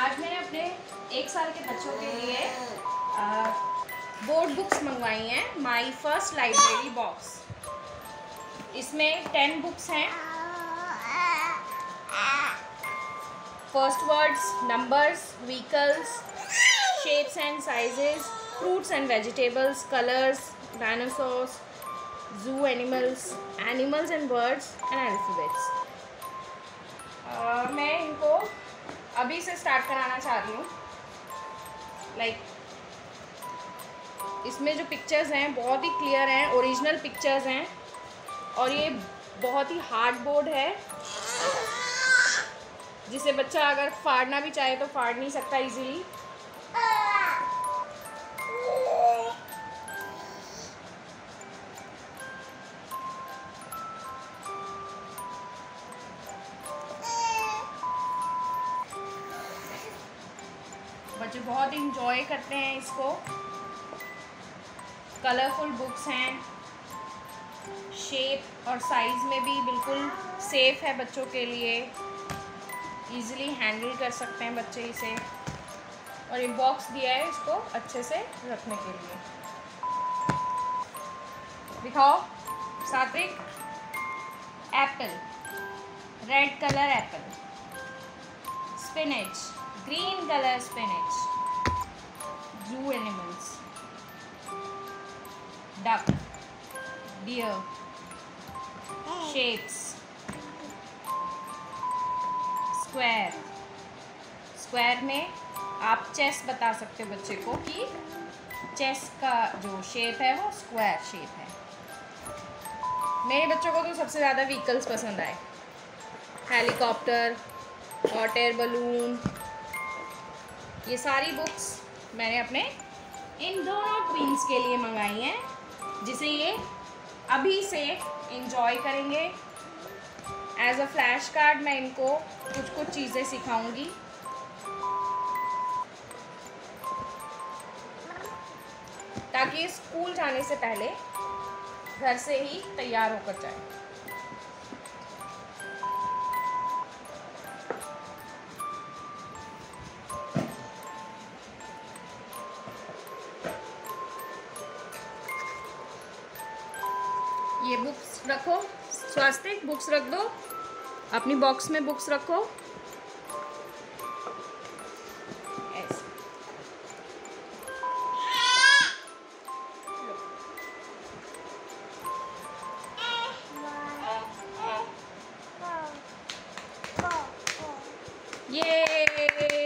आज मैंने अपने 1 साल के बच्चों के लिए बोर्ड बुक्स मंगवाई हैं, माई फर्स्ट लाइब्रेरी बॉक्स। इसमें 10 बुक्स हैं। First words, numbers, vehicles, shapes and sizes, fruits and vegetables, colours, dinosaurs, zoo animals, animals and birds and alphabets. मैं इनको अभी से स्टार्ट कराना चाह रही हूँ। इसमें जो पिक्चर्स हैं बहुत ही क्लियर हैं, ओरिजिनल पिक्चर्स हैं, और ये बहुत ही हार्ड बोर्ड है जिसे बच्चा अगर फाड़ना भी चाहे तो फाड़ नहीं सकता इजीली। बच्चे बहुत इंजॉय करते हैं इसको। कलरफुल बुक्स हैं, शेप और साइज़ में भी बिल्कुल सेफ़ है बच्चों के लिए, इजीली हैंडल कर सकते हैं बच्चे इसे। और ये बॉक्स दिया है इसको अच्छे से रखने के लिए। दिखाओ Satvik. Apple, red colour apple. Spinach, green colour spinach. Zoo animals, duck, deer, shapes, square. Square में आप चेस बता सकते हो बच्चे को कि चेस का जो शेप है वो स्क्वायर शेप है। मेरे बच्चों को तो सबसे ज़्यादा व्हीकल्स पसंद आए। Helicopter, hot air balloon. ये सारी बुक्स मैंने अपने इन दोनों ट्विंस के लिए मंगाई हैं, जिसे ये अभी से इंजॉय करेंगे। एज अ फ्लैश कार्ड मैं इनको कुछ चीज़ें सिखाऊंगी। ताकि स्कूल जाने से पहले घर से ही तैयार होकर जाए। ये बुक्स रखो, स्वास्तिक बुक्स रख दो अपनी बॉक्स में। बुक्स रखो ऐसे। ये